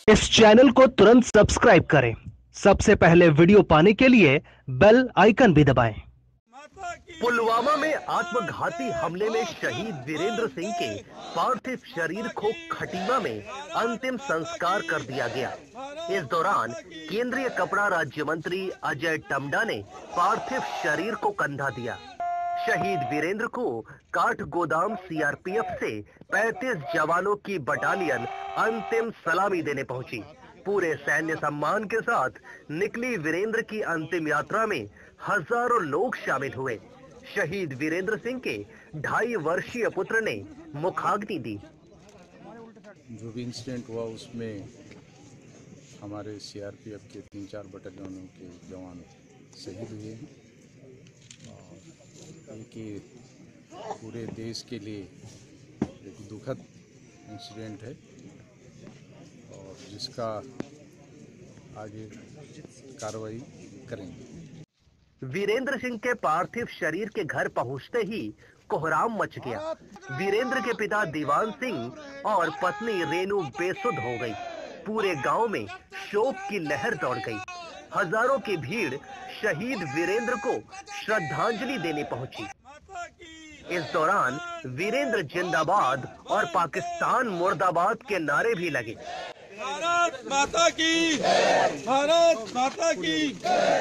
इस चैनल को तुरंत सब्सक्राइब करें। सबसे पहले वीडियो पाने के लिए बेल आइकन भी दबाएं। पुलवामा में आत्मघाती हमले में शहीद वीरेंद्र सिंह के पार्थिव शरीर को खटीमा में अंतिम संस्कार कर दिया गया। इस दौरान केंद्रीय कपड़ा राज्य मंत्री अजय टम्टा ने पार्थिव शरीर को कंधा दिया। शहीद वीरेंद्र को काठगोदाम सीआरपीएफ से 35 जवानों की बटालियन अंतिम सलामी देने पहुंची। पूरे सैन्य सम्मान के साथ निकली वीरेंद्र की अंतिम यात्रा में हजारों लोग शामिल हुए। शहीद वीरेंद्र सिंह के 2.5 वर्षीय पुत्र ने मुखाग्नि दी। जो भी इंसिडेंट हुआ उसमें हमारे सीआरपीएफ के 3-4 बटालियनों के जवान शहीद हुए हैं और एक पूरे देश के लिए एक दुखद इंसिडेंट है और जिसका आगे कार्रवाई करेंगे। वीरेंद्र सिंह के पार्थिव शरीर के घर पहुंचते ही कोहराम मच गया। वीरेंद्र के पिता दीवान सिंह और पत्नी रेनू बेसुध हो गई। पूरे गांव में शोक की लहर दौड़ गई। हजारों की भीड़ शहीद वीरेंद्र को श्रद्धांजलि देने पहुंची। इस दौरान वीरेंद्र जिंदाबाद और पाकिस्तान मुर्दाबाद के नारे भी लगे। भारत माता की, भारत माता की।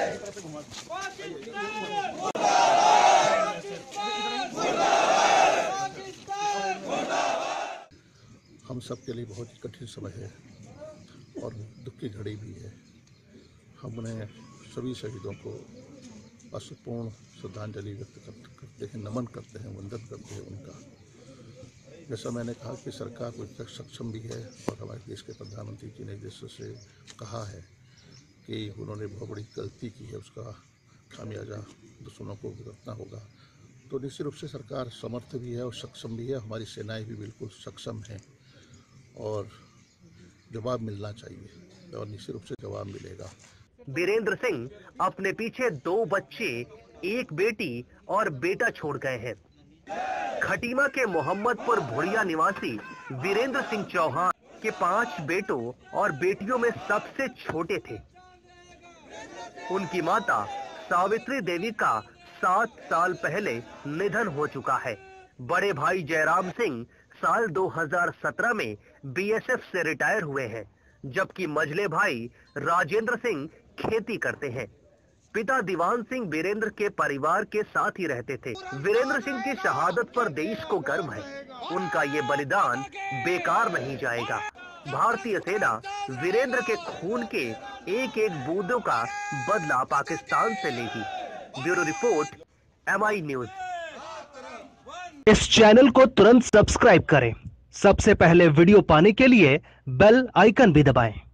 हम सब के लिए बहुत ही कठिन समय है और दुख की घड़ी भी है। हमने सभी शहीदों को अश्रुपूर्ण श्रद्धांजलि व्यक्त करते हैं, नमन करते हैं, वंदन करते हैं उनका। जैसा मैंने कहा कि सरकार को सक्षम भी है और हमारे देश के प्रधानमंत्री जी ने जैसे कहा है कि उन्होंने बहुत बड़ी गलती की है, उसका खामियाजा दुश्मनों को भुगतना होगा। तो निश्चित रूप से सरकार समर्थ भी है और सक्षम भी है। हमारी सेनाएं भी बिल्कुल सक्षम हैं और जवाब मिलना चाहिए और निश्चित रूप से जवाब मिलेगा। वीरेंद्र सिंह अपने पीछे 2 बच्चे, 1 बेटी और बेटा छोड़ गए हैं। खटीमा के मोहम्मदपुर भुड़िया निवासी वीरेंद्र सिंह चौहान के 5 बेटों और बेटियों में सबसे छोटे थे। उनकी माता सावित्री देवी का 7 साल पहले निधन हो चुका है। बड़े भाई जयराम सिंह साल 2017 में बीएसएफ से रिटायर हुए हैं, जबकि मझले भाई राजेंद्र सिंह खेती करते हैं। पिता दीवान सिंह वीरेंद्र के परिवार के साथ ही रहते थे। वीरेंद्र सिंह की शहादत पर देश को गर्व है। उनका ये बलिदान बेकार नहीं जाएगा। भारतीय सेना वीरेंद्र के खून के एक-एक बूंदों का बदला पाकिस्तान से लेगी। Bureau report, MI news. इस चैनल को तुरंत सब्सक्राइब करें। सबसे पहले वीडियो पाने के लिए बेल आइकन भी दबाएं।